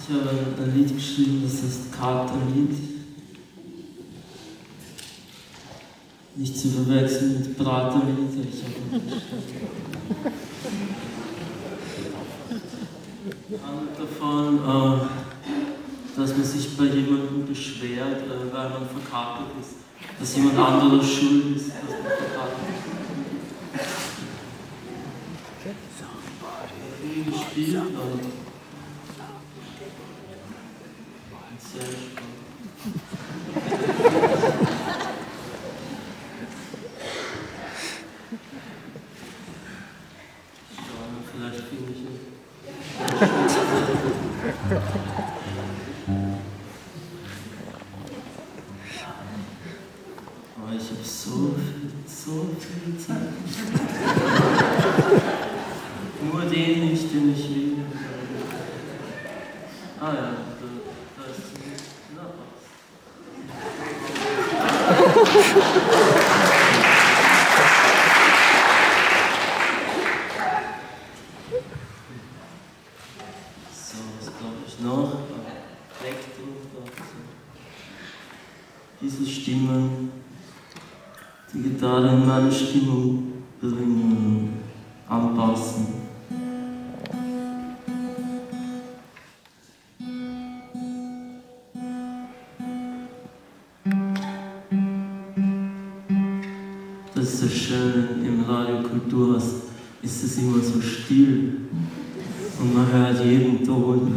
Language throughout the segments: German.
Ich habe ein Lied geschrieben, das heißt Katerlied. Nicht zu verwechseln mit Praterlied. Handelt davon, dass man sich bei jemandem beschwert, weil man verkatert ist. Dass jemand anderes schuld ist, dass man verkatert ist. Gespielt, aber sehr spannend. Schauen wir, vielleicht finde ich es. Aber ich habe so viel Zeit. Nur den nicht, den ich will. Ah ja, da ist sie. Na was. So, was glaube ich noch? Elektro, diese Stimmen, die Gitarre in meine Stimmung bringen, anpassen. Das ist das Schöne im Radio Kulturhaus, ist es immer so still und man hört jeden Ton.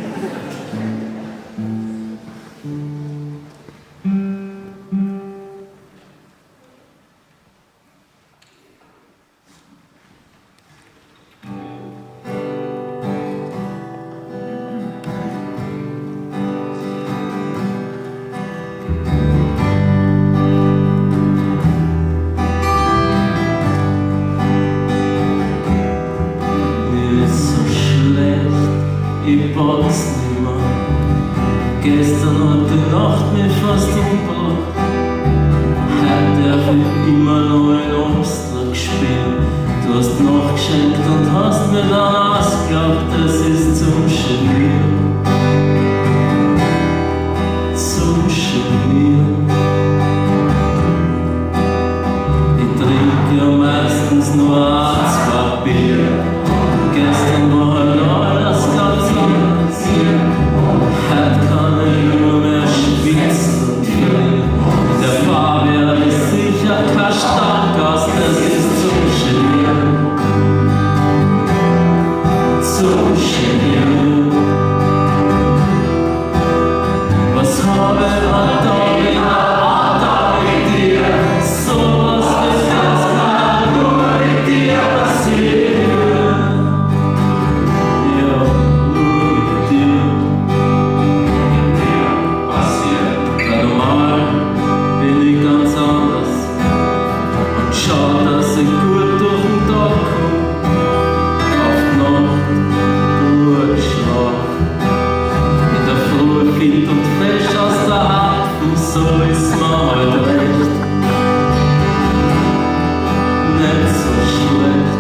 Ich pack's nimmer. Gestern hat die Nacht mich fast umgebracht. Heute darf ich immer noch ein Obstler spielen. Du hast nachgeschenkt und hast mir dann ausgeglaubt, es ist zum Genieren. Zum Genieren. Ich trinke ja meistens nur ein, zwei Bier. Gestern war halt alles ganz anders. Heute kann ich nur mehr schwitzen und fliehen. Der Fahrwerk ist sicher kein Stammgast, das ist zum Genieren. Zum Genieren. Was habe ich da mit dir? Sowas wie das kann nur mit dir passieren. So ist man heute recht, nicht so schlecht.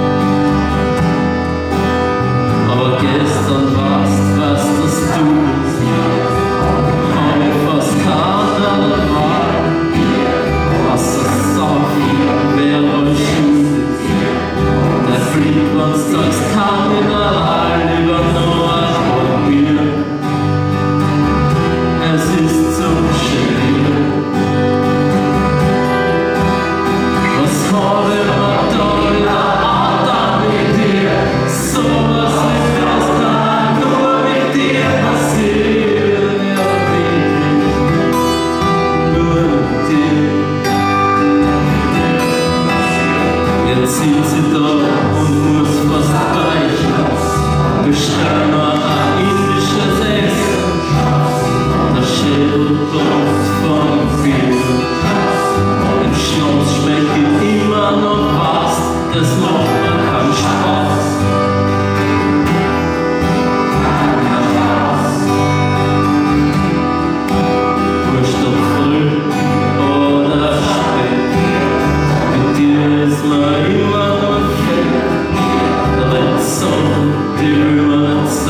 Aber gestern warst, was das du bist, hab ich fast keine andere Wahl. Wasser saufen, wer euch schuld ist. Der Freak, wenn's sagst, kann Mineral über nur ein Bier. Es ist so schön. Was habe ich da mit dir? Sowas wie das kann nur mit dir passieren. Ja, wirklich, nur mit dir. Jetzt sitzt sie da und muss fast weichen. Bestell noch ein indisches Essen. Der Schädel tropft vom Bier. Im Schnauz schmeckt ihm immer noch was, das macht mir keinen Spaß. Wurscht ob früh oder spät, mit dir ist man immer noch fett. Der Sonne, die über den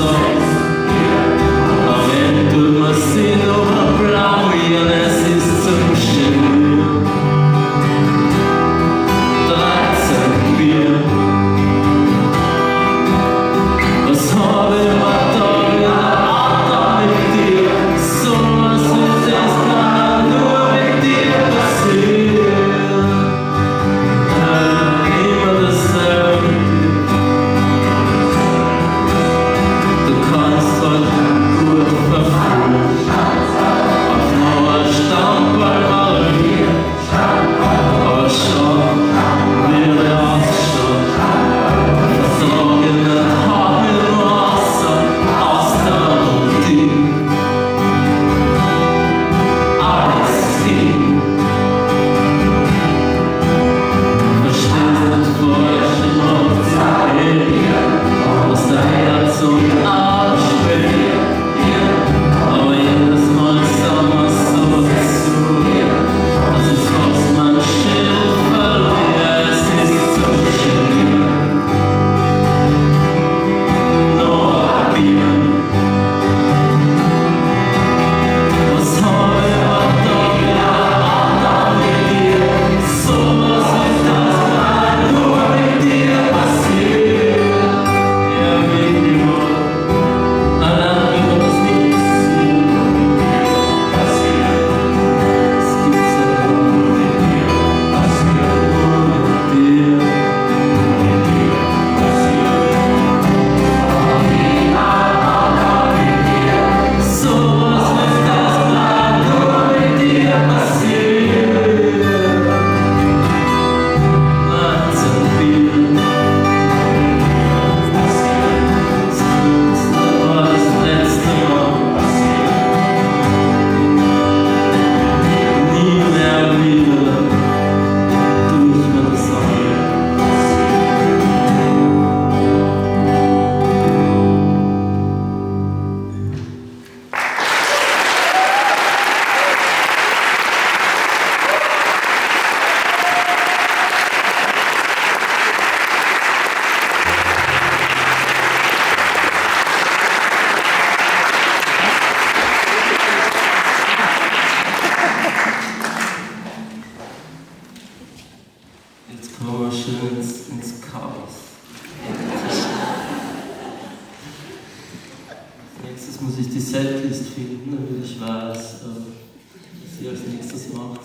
nächstes muss ich die Setlist finden, damit ich weiß, was ihr als nächstes macht.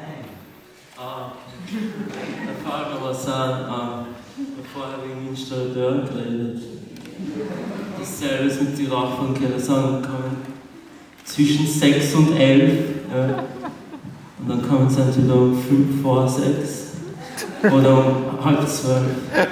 Da fällt mir was an, bevor ich wegen Installateuren geredet. Dasselbe ist mit den Rauchern, sagen kann, zwischen 6 und 11. Ja. Und dann kommen sie entweder um 5 vor 6 oder um halb 12.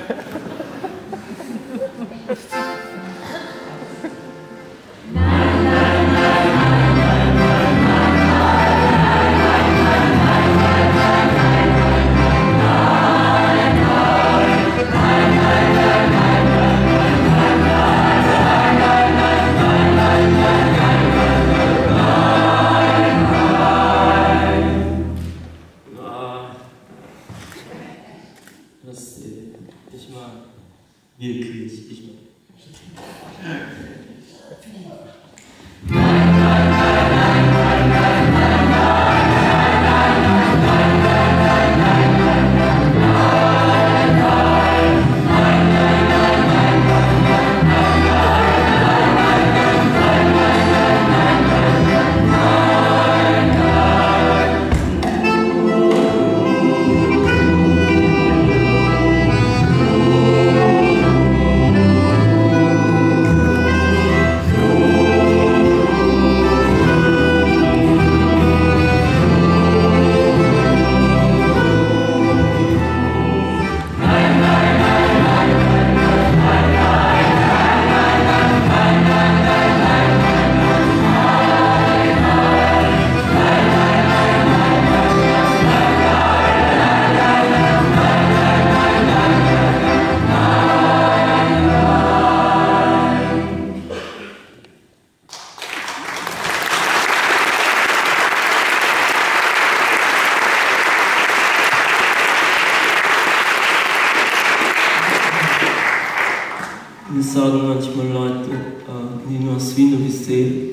Mir sagen manchmal Leute, die nur aus Wien gesehen,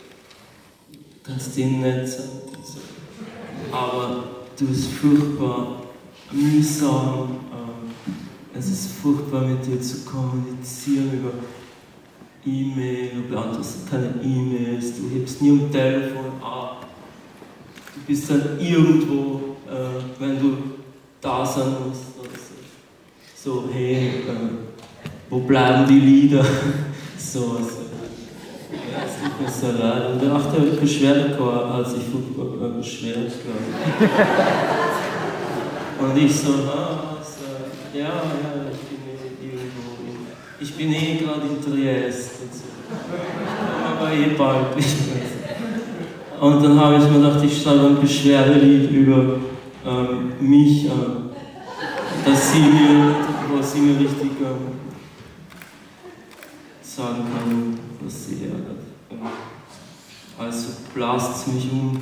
kannst denen nett sein. Aber du bist furchtbar mühsam, es ist furchtbar mit dir zu kommunizieren über E-Mail, du beantwortest keine E-Mails, du hebst nie am Telefon ab. Du bist dann irgendwo, wenn du da sein musst oder so, hey, wo bleiben die Lieder? So. Ja, es tut mir so leid. Und auch der Beschwerdechor hat sich beschwert, glaube ich. Und ich so, ja, ich bin gerade in Triest. Aber bald. Und dann habe ich mir gedacht, ich schreibe ein Beschwerdelied über mich, wo sie mir richtig sagen kann, was sie ärgert. Also blast es mich um.